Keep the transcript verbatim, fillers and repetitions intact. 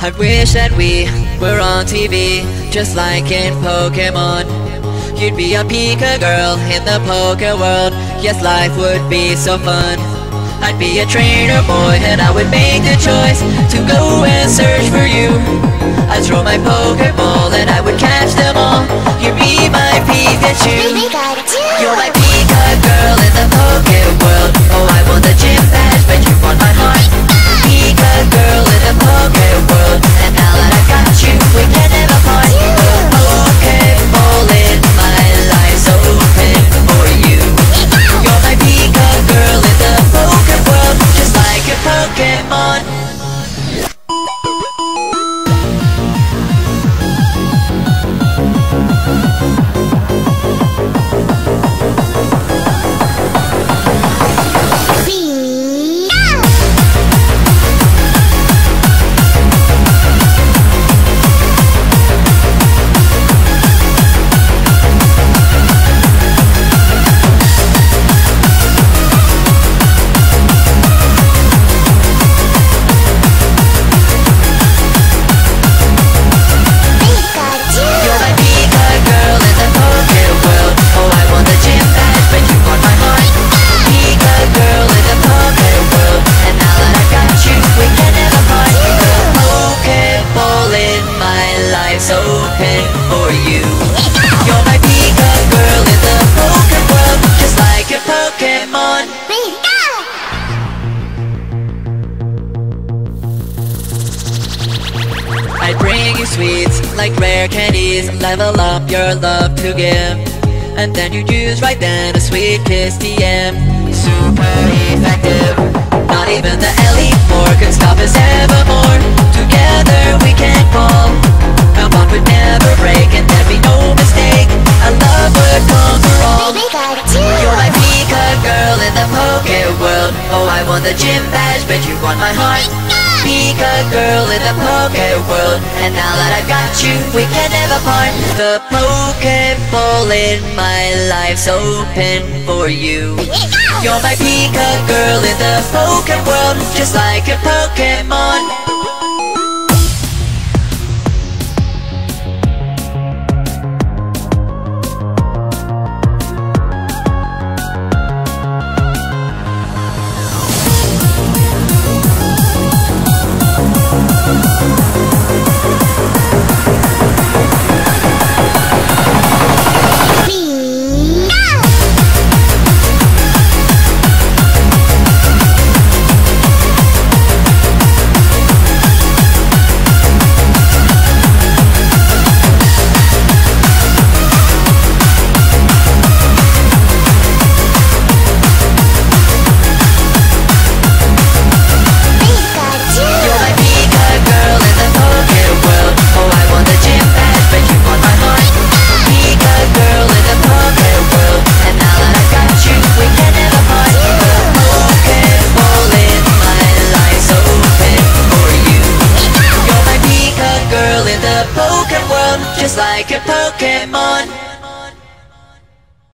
I wish that we were on T V, just like in Pokemon. You'd be a Pika girl in the Poke world. Yes, life would be so fun. I'd be a trainer boy and I would make the choice to go and search for you. I'd throw my Pokeball and I would catch them all. You'd be my Pikachu. You're my Pika girl in the Poke world. Oh, I want the gym badge, but you want my heart. Pika girl in the Poke world, and now that I got you, we can never part. The Pokeball in my life's open for you. You're my Pika girl in the Poke world, just like a Pokemon. Open for you. You're my Pika girl in the Poke world, just like a Pokemon. I bring you sweets like rare candies, level up your love to give, and then you choose right then a sweet kiss T M. Super effective. Not even the Elite Four can stop us evermore. Together we can fall. Our bond would never break and there'd be no mistake. Our love would conquer all. You're my Pika girl in the Poke world. Oh, I want the gym badge, but you want my heart. Pika girl in the Poke world, and now that I've got you, we can never part. The Pokeball in my life's open for you. You're my Pika girl in the Poke world, just like a Pokemon.